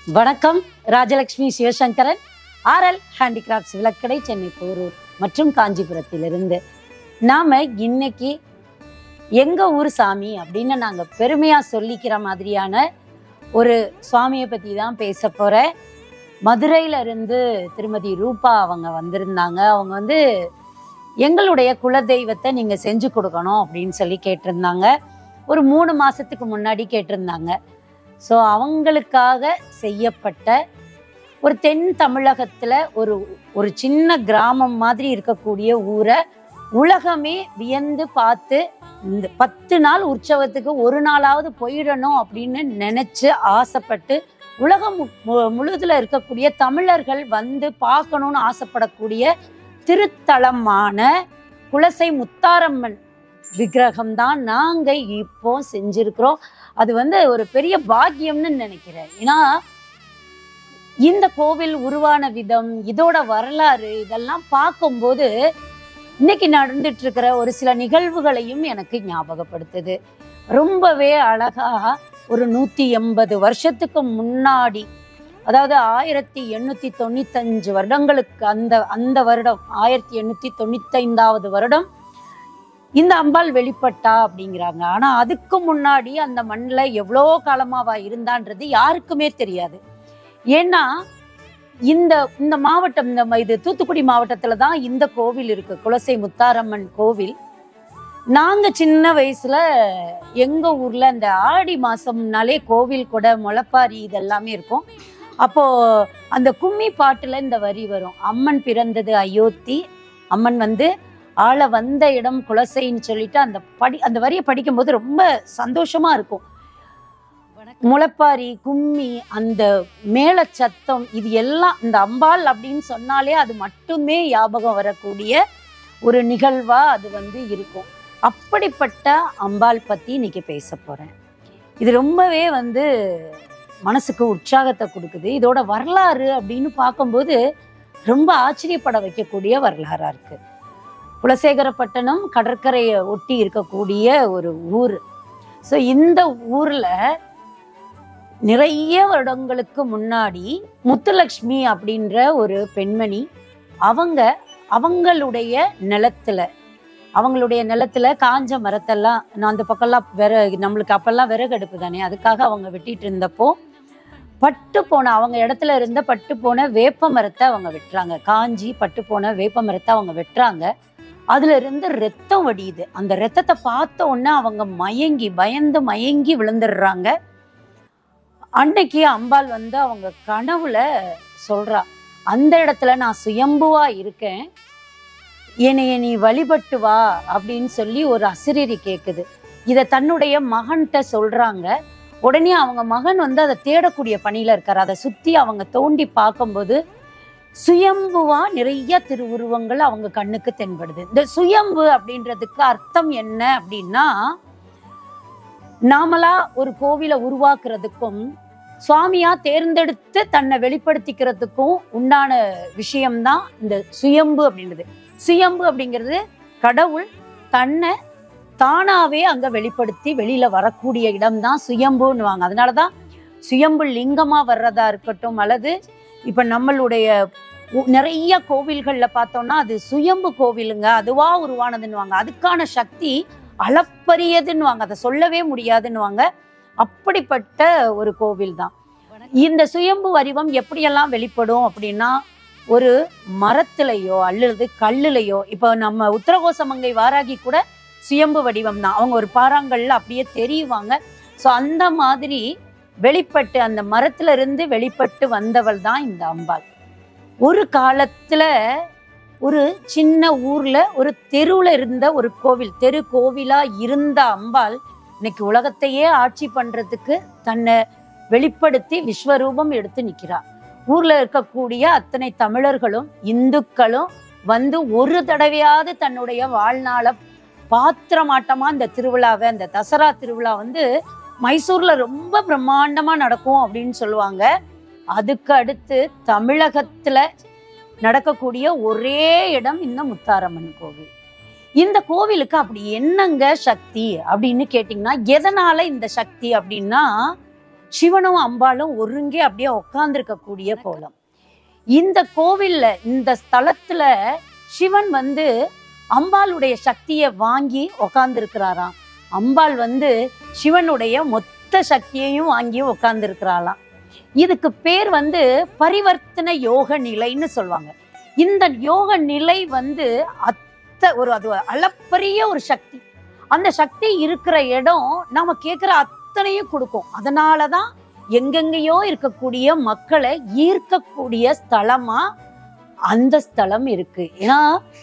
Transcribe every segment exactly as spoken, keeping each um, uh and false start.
வணக்கம். Rajalakshmi Sivasankaran, RL handicrafts விளக்கடை, சென்னை போரூர் மற்றும் காஞ்சிபுரத்திலிருந்து. நாம இன்னைக்கு எங்க ஊர் சாமி அப்படின்னு நாங்க பெருமையா சொல்லிக்கிற மாதிரியான ஒரு சுவாமியை பத்தி தான் பேச போறேன். மதுரையில இருந்து திருமதி ரூபா அவங்க வந்திருந்தாங்க. அவங்க வந்து எங்களுடைய குலதெய்வத்தை நீங்க செஞ்சு கொடுக்கணும் அப்படின்னு சொல்லி கேட்டிருந்தாங்க. ஒரு மூணு மாசத்துக்கு முன்னாடி கேட்டிருந்தாங்க. ஸோ அவங்களுக்காக செய்யப்பட்ட ஒரு தென் தமிழகத்தில் ஒரு ஒரு சின்ன கிராமம் மாதிரி இருக்கக்கூடிய ஊரை உலகமே வியந்து பார்த்து இந்த பத்து நாள் உற்சவத்துக்கு ஒரு நாளாவது போயிடணும் அப்படின்னு நினச்சி ஆசைப்பட்டு உலகம் முழுதில் இருக்கக்கூடிய தமிழர்கள் வந்து பார்க்கணுன்னு ஆசைப்படக்கூடிய திருத்தலமான குலசை முத்தாரம்மன் விக்கிரகம் தான் நாங்கள் இப்போ செஞ்சுருக்கிறோம். அது வந்து ஒரு பெரிய பாக்கியம்னு நினைக்கிறேன். ஏன்னா இந்த கோவில் உருவான விதம், இதோட வரலாறு இதெல்லாம் பார்க்கும்போது இன்னைக்கு நடந்துட்டு இருக்கிற ஒரு சில நிகழ்வுகளையும் எனக்கு ஞாபகப்படுத்துது. ரொம்பவே அழகா ஒரு நூற்றி எண்பது வருஷத்துக்கு முன்னாடி, அதாவது ஆயிரத்தி எண்ணூற்றி தொண்ணூத்தஞ்சு வருடங்களுக்கு அந்த அந்த வருடம் ஆயிரத்தி எண்ணூற்றி தொண்ணூத்தைந்தாவது வருடம் இந்த அம்பாள் வெளிப்பட்டா அப்படிங்கிறாங்க. ஆனா அதுக்கு முன்னாடி அந்த மண்ணில் எவ்வளோ காலமாவா இருந்தான்றது யாருக்குமே தெரியாது. ஏன்னா இந்த இந்த மாவட்டம், இந்த இது தூத்துக்குடி மாவட்டத்துல தான் இந்த கோவில் இருக்கு, குலசை முத்தாரம்மன் கோவில். நாங்க சின்ன வயசுல எங்க ஊர்ல இந்த ஆடி மாசம்னாலே கோவில் கூட முளைப்பாரி இதெல்லாமே இருக்கும். அப்போ அந்த கும்மி பாட்டுல இந்த வரி வரும், அம்மன் பிறந்தது அயோத்தி, அம்மன் வந்து ஆள வந்த இடம் குலசைன்னு சொல்லிட்டு அந்த படி அந்த வரியை படிக்கும்போது ரொம்ப சந்தோஷமா இருக்கும். முளைப்பாரி, கும்மி, அந்த மேல சத்தம், இது எல்லாம் இந்த அம்பாள் அப்படின்னு சொன்னாலே அது மட்டுமே ஞாபகம் வரக்கூடிய ஒரு நிகழ்வா அது வந்து இருக்கும். அப்படிப்பட்ட அம்பாள் பத்தி இன்னைக்கு பேச போறேன். இது ரொம்பவே வந்து மனசுக்கு உற்சாகத்தை கொடுக்குது. இதோட வரலாறு அப்படின்னு பார்க்கும்போது ரொம்ப ஆச்சரியப்பட வைக்கக்கூடிய வரலாறா இருக்கு. குலசேகரப்பட்டினம் கடற்கரையை ஒட்டி இருக்கக்கூடிய ஒரு ஊர். ஸோ இந்த ஊர்ல நிறைய வருடங்களுக்கு முன்னாடி முத்துலக்ஷ்மி அப்படின்ற ஒரு பெண்மணி, அவங்க அவங்களுடைய நிலத்துல அவங்களுடைய நிலத்துல காஞ்ச மரத்தெல்லாம், நான் அந்த பக்கம்லாம் விற நம்மளுக்கு அப்பெல்லாம் விறகு அடுப்பு தானே, அதுக்காக அவங்க வெட்டிட்டு இருந்தப்போ பட்டு போன அவங்க இடத்துல இருந்த பட்டு போன வேப்ப மரத்தை அவங்க வெட்டுறாங்க. காஞ்சி பட்டு போன வேப்ப மரத்தை அவங்க வெட்டுறாங்க. அதுல இருந்து ரத்தம் வடியுது. அந்த ரத்தத்தை பார்த்த உடனே அவங்க மயங்கி பயந்து மயங்கி விழுந்துடுறாங்க. அன்னைக்கு அம்பாள் வந்து அவங்க கனவுல சொல்றா, அந்த இடத்துல நான் சுயம்புவா இருக்கேன், என்னைய நீ வழிபட்டு வா அப்படின்னு சொல்லி ஒரு அசிரீரி கேட்குது. இதை தன்னுடைய மகன்கிட்ட சொல்றாங்க. உடனே அவங்க மகன் வந்து அதை தேடக்கூடிய பணியில இருக்காரு. அதை சுத்தி அவங்க தோண்டி பார்க்கும்போது சுயம்புவா நிறைய திருவுருவங்கள் அவங்க கண்ணுக்கு தென்படுது. இந்த சுயம்பு அப்படின்றதுக்கு அர்த்தம் என்ன அப்படின்னா, நாமளா ஒரு கோவிலை உருவாக்குறதுக்கும் சுவாமியா தேர்ந்தெடுத்து தன்னை வெளிப்படுத்திக்கிறதுக்கும் உண்டான விஷயம்தான் இந்த சுயம்பு அப்படின்றது. சுயம்பு அப்படிங்கிறது கடவுள் தன்னை தானாவே அங்க வெளிப்படுத்தி வெளியில வரக்கூடிய இடம்தான் சுயம்புன்னுவாங்க. அதனாலதான் சுயம்பு லிங்கமா வர்றதா இருக்கட்டும், அல்லது இப்ப நம்மளுடைய நிறைய கோவில்கள்ல பார்த்தோம்னா அது சுயம்பு கோவிலுங்க, அதுவா உருவானதுன்னுவாங்க. அதுக்கான சக்தி அளப்பரியதுன்னுவாங்க, அதை சொல்லவே முடியாதுன்னுவாங்க. அப்படிப்பட்ட ஒரு கோவில் தான் இந்த சுயம்பு வடிவம். எப்படியெல்லாம் வெளிப்படும் அப்படின்னா, ஒரு மரத்திலையோ அல்லது கல்லுலையோ, இப்போ நம்ம உத்தரகோசமங்கை வாராகி கூட சுயம்பு வடிவம் தான். அவங்க ஒரு பாறாங்கல்ல அப்படியே தெரியுவாங்க. ஸோ அந்த மாதிரி வெளிப்பட்டு அந்த மரத்துல இருந்து வெளிப்பட்டு வந்தவள் தான் இந்த அம்பாள். ஒரு காலத்துல ஒரு சின்ன ஊர்ல ஒரு தெருவுல இருந்த ஒரு கோவில், தெரு கோவிலா இருந்த அம்பாள் இன்னைக்கு உலகத்தையே ஆட்சி பண்றதுக்கு தன்னை வெளிப்படுத்தி விஸ்வரூபம் எடுத்து நிற்கிறார். ஊர்ல இருக்கக்கூடிய அத்தனை தமிழர்களும் இந்துக்களும் வந்து ஒரு தடவையாவது தன்னுடைய வாழ்நாளை பாத்திரமாட்டமா இந்த திருவிழாவை, அந்த தசரா திருவிழா வந்து மைசூர்ல ரொம்ப பிரம்மாண்டமா நடக்கும் அப்படின்னு சொல்லுவாங்க. அதுக்கு அடுத்து தமிழகத்துல நடக்கக்கூடிய ஒரே இடம் இந்த முத்தாரம்மன் கோவில். இந்த கோவிலுக்கு அப்படி என்னங்க சக்தி அப்படின்னு கேட்டிங்கன்னா, எதனால இந்த சக்தி அப்படின்னா, சிவனும் அம்பாலும் ஒருங்கே அப்படியே உட்கார்ந்துருக்கக்கூடிய கோலம். இந்த கோவில்ல இந்த ஸ்தலத்துல சிவன் வந்து அம்பாளுடைய சக்தியை வாங்கி உக்காந்துருக்கிறாராம். அம்பாள் வந்து சிவனுடைய மொத்த சக்தியையும் வாங்கி உக்காந்துருக்கிறாளாம். இதுக்கு பேர் வந்து பரிவர்த்தன யோக நிலைன்னு சொல்லுவாங்க. இந்த யோக நிலை வந்து அத்த ஒரு அது அளப்பரிய ஒரு சக்தி. அந்த சக்தி இருக்கிற இடம் நாம கேட்குற அத்தனையும் கொடுக்கும். அதனாலதான் எங்கெங்கேயோ இருக்கக்கூடிய மக்களை ஈர்க்கக்கூடிய ஸ்தலமா அந்த ஸ்தலம் இருக்கு. ஏன்னா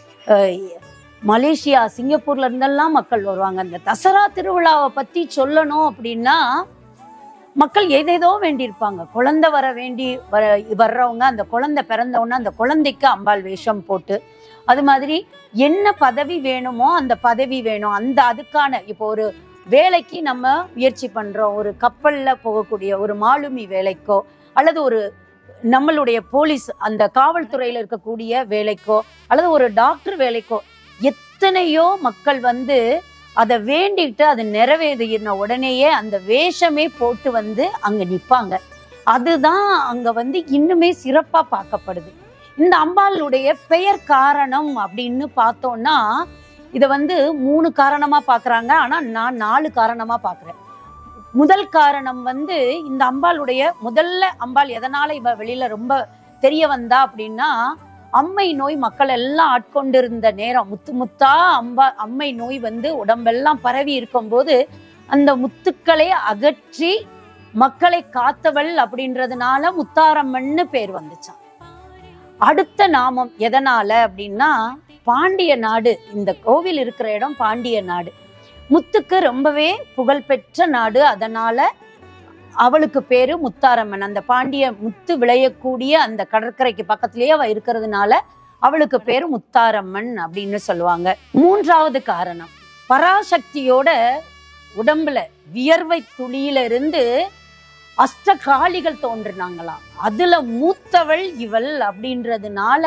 மலேசியா, சிங்கப்பூர்ல இருந்தெல்லாம் மக்கள் வருவாங்க. அந்த தசரா திருவிழாவை பத்தி சொல்லணும் அப்படின்னா மக்கள் ஏதேதோ வேண்டியிருப்பாங்க. குழந்தை வர வேண்டி வர வர்றவங்க அந்த குழந்தை பிறந்தவொன்னே அந்த குழந்தைக்கு அம்பாள் வேஷம் போட்டு, அது மாதிரி என்ன பதவி வேணுமோ அந்த பதவி வேணும். அந்த அதுக்கான இப்போ ஒரு வேலைக்கு நம்ம முயற்சி பண்றோம், ஒரு கப்பல்ல போகக்கூடிய ஒரு மாலுமி வேலைக்கோ அல்லது ஒரு நம்மளுடைய போலீஸ் அந்த காவல்துறையில இருக்கக்கூடிய வேலைக்கோ அல்லது ஒரு டாக்டர் வேலைக்கோ எத்தனையோ மக்கள் வந்து அதை வேண்டிட்டு அது நிறைவேறின உடனேயே அந்த வேஷமே போட்டு வந்து அங்க நிற்பாங்க. அதுதான் அங்க வந்து இன்னுமே சிறப்பா பார்க்கப்படுது. இந்த அம்பாளுடைய பெயர் காரணம் அப்படின்னு பார்த்தோம்னா இதை வந்து மூணு காரணமா பார்க்குறாங்க. ஆனா நான் நாலு காரணமா பார்க்குறேன். முதல் காரணம் வந்து இந்த அம்பாளுடைய முதல்ல அம்பாள் எதனால இவ வெளியில ரொம்ப தெரிய வந்தா அப்படின்னா, அம்மை நோய் மக்கள் எல்லாம் ஆட்கொண்டிருந்த நேரம், முத்து முத்தா அம்பா அம்மை நோய் வந்து உடம்பெல்லாம் பரவி இருக்கும்போது அந்த முத்துக்களை அகற்றி மக்களை காத்தவள் அப்படின்றதுனால முத்தாரம்மன்னு பேர் வந்துச்சான். அடுத்த நாமம் எதனால அப்படின்னா பாண்டிய நாடு. இந்த கோவில் இருக்கிற இடம் பாண்டிய நாடு. முத்துக்கு ரொம்பவே புகழ்பெற்ற நாடு. அதனால அவளுக்கு பேரு முத்தாரம்மன். அந்த பாண்டிய முத்து விளையக்கூடிய அந்த கடற்கரைக்கு பக்கத்திலேயே அவ இருக்கிறதுனால அவளுக்கு பேரு முத்தாரம்மன் அப்படின்னு சொல்லுவாங்க. மூன்றாவது காரணம், பராசக்தியோட உடம்புல வியர்வை துளியில இருந்து அஷ்டகாளிகள் தோன்றினாங்களாம். அதுல மூத்தவள் இவள் அப்படின்றதுனால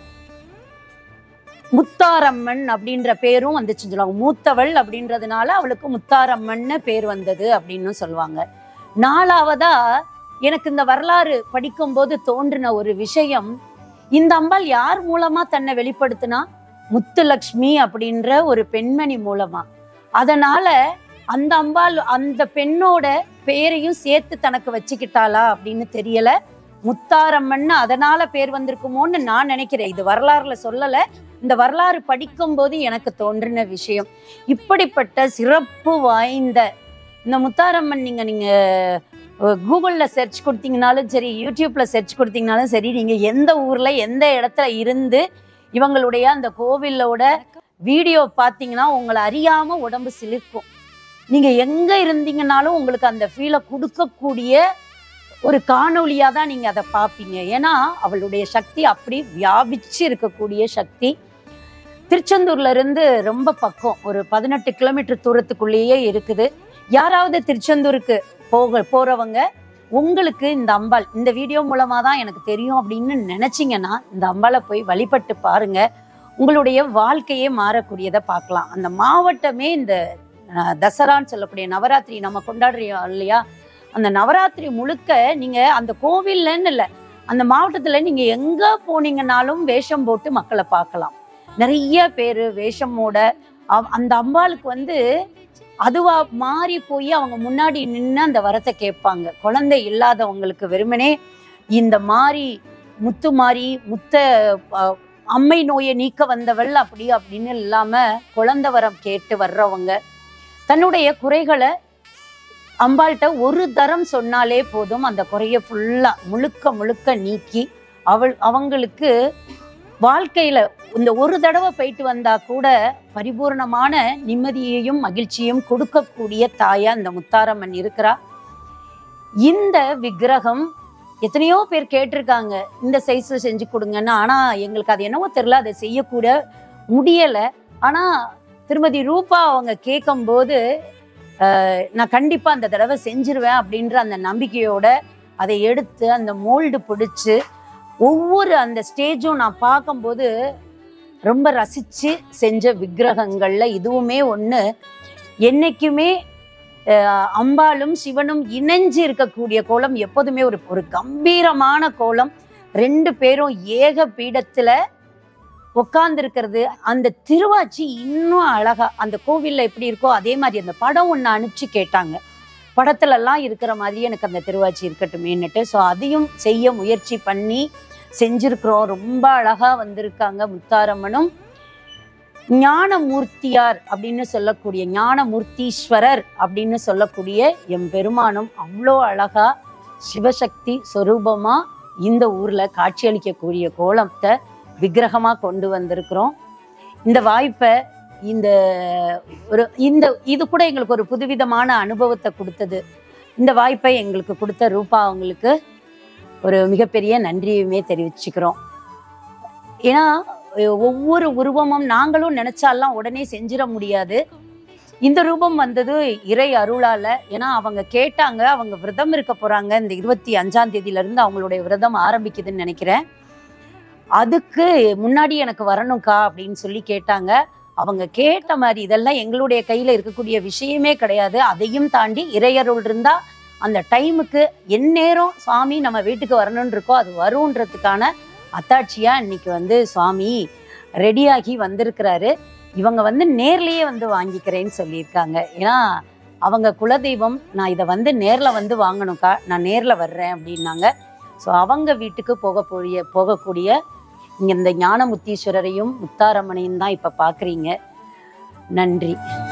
முத்தாரம்மன் அப்படின்ற பேரும் வந்துச்சு சொல்லுவாங்க. மூத்தவள் அப்படின்றதுனால அவளுக்கு முத்தாரம்மன்னு பேர் வந்தது அப்படின்னு சொல்லுவாங்க. நாலாவதா எனக்கு இந்த வரலாறு படிக்கும் போது தோன்றின ஒரு விஷயம், இந்த அம்பாள் யார் மூலமா தன்னை வெளிப்படுத்தினா? முத்துலக்ஷ்மி அப்படின்ற ஒரு பெண்மணி மூலமா. அதனால அந்த அம்பாள் அந்த பெண்ணோட பேரையும் சேர்த்து தனக்கு வச்சுக்கிட்டாளா அப்படின்னு தெரியல. முத்தாரம்மன் அதனால பேர் வந்திருக்குமோன்னு நான் நினைக்கிறேன். இது வரலாறுல சொல்லல, இந்த வரலாறு படிக்கும் போது எனக்கு தோன்றின விஷயம். இப்படிப்பட்ட சிறப்பு வாய்ந்த இந்த முத்தாரம்மன் நீங்க நீங்க கூகுள்ல சர்ச் கொடுத்தீங்கனாலும் சரி, யூடியூப்ல சர்ச் கொடுத்தீங்கனாலும் சரி, நீங்க எந்த ஊர்ல எந்த இடத்துல இருந்து இவங்களுடைய அந்த கோவிலோட வீடியோ பார்த்தீங்கன்னா உங்களை அறியாம உடம்பு சிலிர்க்கும். நீங்க எங்க இருந்தீங்கன்னாலும் உங்களுக்கு அந்த ஃபீலை கொடுக்கக்கூடிய ஒரு காணொலியா தான் நீங்க அதை பார்ப்பீங்க. ஏன்னா அவளுடைய சக்தி அப்படி வியாபிச்சு இருக்கக்கூடிய சக்தி. திருச்செந்தூர்ல இருந்து ரொம்ப பக்கம், ஒரு பதினெட்டு கிலோமீட்டர் தூரத்துக்குள்ளேயே இருக்குது. யாராவது திருச்செந்தூருக்கு போக போறவங்க உங்களுக்கு இந்த அம்பாள் இந்த வீடியோ மூலமா தான் எனக்கு தெரியும் அப்படின்னு நினைச்சிங்கன்னா இந்த அம்பாளை போய் வழிபட்டு பாருங்க. உங்களுடைய வாழ்க்கையே மாறக்கூடியதை பார்க்கலாம். அந்த மாவட்டமே இந்த தசரான்னு சொல்லக்கூடிய நவராத்திரி நம்ம கொண்டாடுறோம் இல்லையா, அந்த நவராத்திரி முழுக்க நீங்க அந்த கோவில்லன்னு இல்லை, அந்த மாவட்டத்துல நீங்க எங்க போனீங்கன்னாலும் வேஷம் போட்டு மக்களை பார்க்கலாம். நிறைய பேரு வேஷமோட அந்த அம்பாளுக்கு வந்து அதுவா மாறி போய் அவங்க முன்னாடி நின்று அந்த வரத்தை கேட்பாங்க. குழந்தை இல்லாதவங்களுக்கு வெறுமனே இந்த மாறி முத்து மாறி முத்த அம்மை நோயை நீக்க வந்தவள் அப்படி அப்படின்னு இல்லாம குழந்தை வரம் கேட்டு வர்றவங்க தன்னுடைய குறைகளை அம்பாள்கிட்ட ஒரு தரம் சொன்னாலே போதும், அந்த குறைய ஃபுல்லா முழுக்க முழுக்க நீக்கி அவள் அவங்களுக்கு வாழ்க்கையில இந்த ஒரு தடவை போயிட்டு வந்தா கூட பரிபூர்ணமான நிம்மதியையும் மகிழ்ச்சியும் கொடுக்கக்கூடிய தாயா இந்த முத்தாரம்மன் இருக்கிறா. இந்த விக்கிரகம் எத்தனையோ பேர் கேட்டிருக்காங்க இந்த சைஸ்ல செஞ்சு கொடுங்கன்னு. ஆனா எங்களுக்கு அது என்னவோ தெரியல, அதை செய்யக்கூட முடியல. ஆனா திருமதி ரூபா அவங்க கேட்கும் போது நான் கண்டிப்பா அந்த தடவை செஞ்சிருவேன் அப்படின்ற அந்த நம்பிக்கையோட அதை எடுத்து அந்த மோல்டு பிடிச்சு ஒவ்வொரு அந்த ஸ்டேஜும் நான் பார்க்கும்போது ரொம்ப ரசிச்சு செஞ்ச விக்கிரகங்கள்ல இதுவுமே ஒன்று. என்னைக்குமே அம்பாளும் சிவனும் இணைஞ்சு இருக்கக்கூடிய கோலம் எப்போதுமே ஒரு ஒரு கம்பீரமான கோலம். ரெண்டு பேரும் ஏக பீடத்துல உட்கார்ந்து இருக்கிறது. அந்த திருவாச்சி இன்னும் அழகா அந்த கோவில்ல எப்படி இருக்கோ அதே மாதிரி அந்த படம் ஒன்று அனுப்பிச்சு கேட்டாங்க, படத்துல எல்லாம் இருக்கிற மாதிரி எனக்கு அந்த திருவாச்சி இருக்கட்டுமேன்னுட்டு. ஸோ அதையும் செய்ய முயற்சி பண்ணி செஞ்சிருக்கிறோம். ரொம்ப அழகா வந்திருக்காங்க. முத்தாரம்மனும் ஞானமூர்த்தியார் அப்படின்னு சொல்லக்கூடிய ஞானமூர்த்தீஸ்வரர் அப்படின்னு சொல்லக்கூடிய எம் பெருமானும் அவ்வளோ அழகா சிவசக்தி சொரூபமா இந்த ஊர்ல காட்சியளிக்கக்கூடிய கோலத்தை விக்கிரகமா கொண்டு வந்திருக்கிறோம். இந்த வாய்ப்பை இந்த ஒரு இந்த இது கூட எங்களுக்கு ஒரு புதுவிதமான அனுபவத்தை கொடுத்தது. இந்த வாய்ப்பை எங்களுக்கு கொடுத்த ரூபா அவங்களுக்கு ஒரு மிகப்பெரிய நன்றியுமே தெரிவிச்சுக்கிறோம். ஏன்னா ஒவ்வொரு உருவமும் நாங்களும் நினைச்சாலாம் உடனே செஞ்சிட முடியாது. இந்த ரூபம் வந்தது இறை அருளால. ஏன்னா அவங்க கேட்டாங்க, அவங்க விரதம் இருக்க போறாங்க, இந்த இருபத்தி அஞ்சாம் தேதியில இருந்து அவங்களுடைய விரதம் ஆரம்பிக்குதுன்னு நினைக்கிறேன். அதுக்கு முன்னாடி எனக்கு வரணும்க்கா அப்படின்னு சொல்லி கேட்டாங்க. அவங்க கேட்ட மாதிரி இதெல்லாம் எங்களுடைய கையில இருக்கக்கூடிய விஷயமே கிடையாது. அதையும் தாண்டி இறையருள் இருந்தா அந்த டைமுக்கு எந்நேரம் சுவாமி நம்ம வீட்டுக்கு வரணும்னு இருக்கோ அது வரும்ன்றதுக்கான அத்தாட்சியா இன்னைக்கு வந்து சுவாமி ரெடியாகி வந்திருக்கிறாரு. இவங்க வந்து நேர்லயே வந்து வாங்கிக்கிறேன்னு சொல்லியிருக்காங்க. ஏன்னா அவங்க குலதெய்வம், நான் இதை வந்து நேர்ல வந்து வாங்கணும்க்கா, நான் நேர்ல வர்றேன் அப்படின்னாங்க. ஸோ அவங்க வீட்டுக்கு போகக்கூடிய போகக்கூடிய இங்க இந்த ஞானமுத்தீஸ்வரரையும் முத்தாரம்மனையும் தான் இப்ப பாக்குறீங்க. நன்றி.